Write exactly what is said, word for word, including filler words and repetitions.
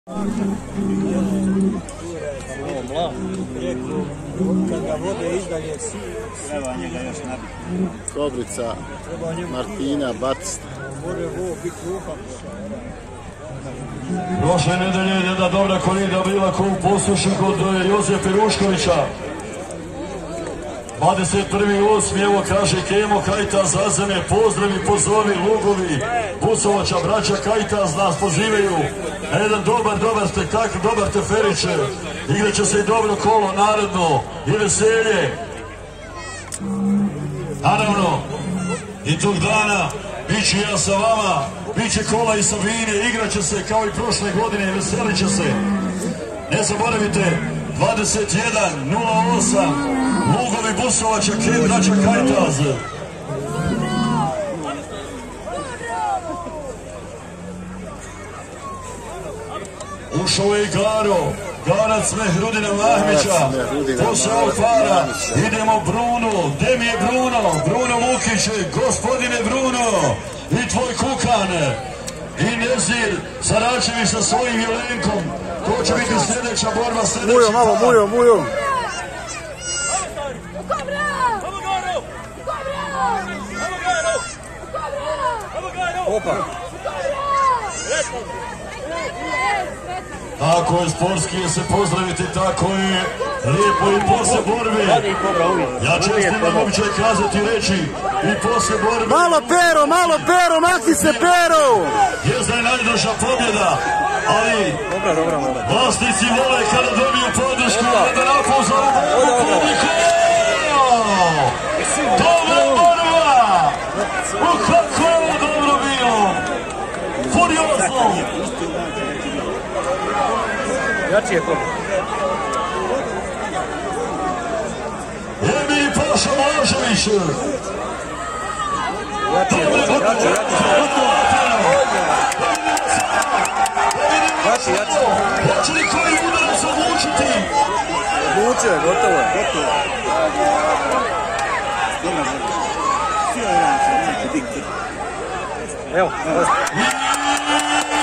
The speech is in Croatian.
Kobrica, Martina, Batista. Prošle nedelje jedna dobra korida bila ko u poslušu kod Jozefa Ruškovića. dvadeset prvi osmi evo kaže Kemo Kajta Zazeme, pozdravi, pozovi, Lugovi, Busovača, braća Kajtaz nas pozivaju. Jedan dobar, dobar spektakl, dobar teferiće. Igrat će se i dobro kolo, naredno i veselje. Naravno, i tog dana bit ću ja sa vama, bit će kola i Sabine, igrat će se kao i prošle godine, veselit će se. Ne zaboravite, dvadeset jedan nula osam, Lugovi, Busovača, Kem, braća Kajtaz. Ušao je i Garo, Garac Mehrudina Mahmića, posle Alfara, idemo Bruno, gde mi je Bruno, Bruno Lukić, gospodine Bruno, i tvoj Kukan, i Nezir Saračević sa svojim Jelenkom, to će biti sljedeća borba, sljedeći Mujo, malo, mujo, mujo. Opa. Tako je, sportski je se pozdraviti, tako je, lijepo i posle borbe. Ja čestim vam običaj kazati i reći, i posle borbe. Malo Pero, malo Pero, makni se Pero! Jezda je najdraža pobjeda, ali vlasnici vole kada dobiju podršku, kada napuza u publiku. Dobra borba! U kako je ovo dobro bilo! Furiozno! Jači je pobjeda. Emir Paša Blažević. Jači je, jači, jači. Jači, jači. Hoće li koji udarac odlučiti? Odlučio je, gotovo je. Gotovo je. Evo, evo.